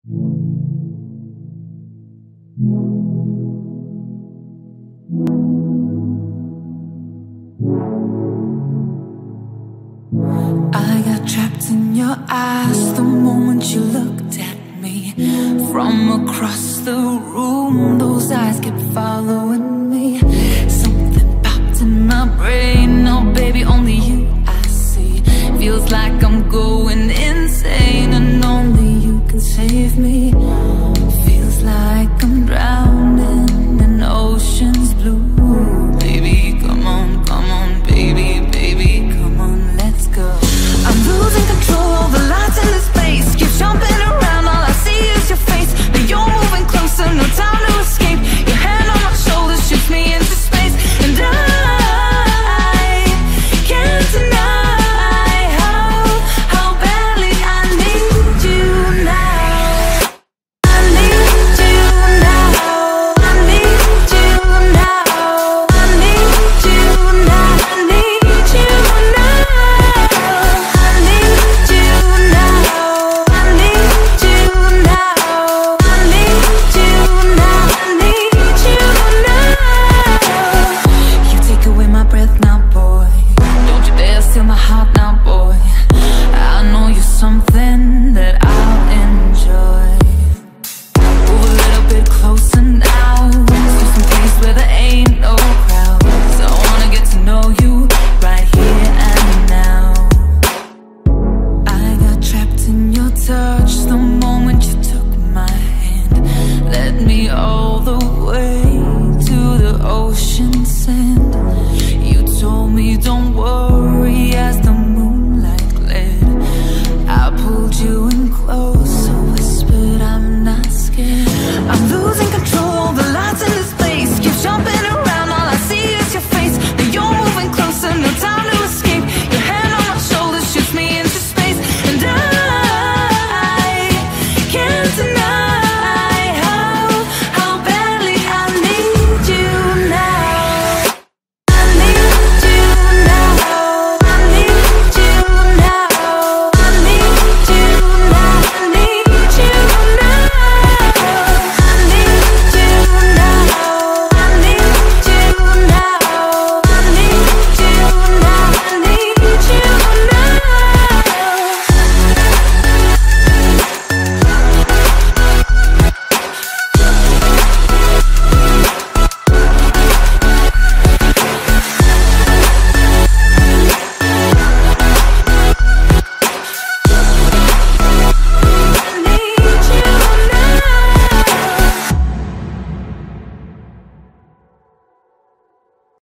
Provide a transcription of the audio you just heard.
I got trapped in your eyes the moment you looked at me. From across the room, those eyes kept following me. Something popped in my brain, now baby only you I see. Feels like I'm going insane and only you can save me. Feels like I'm drowning in ocean's blue.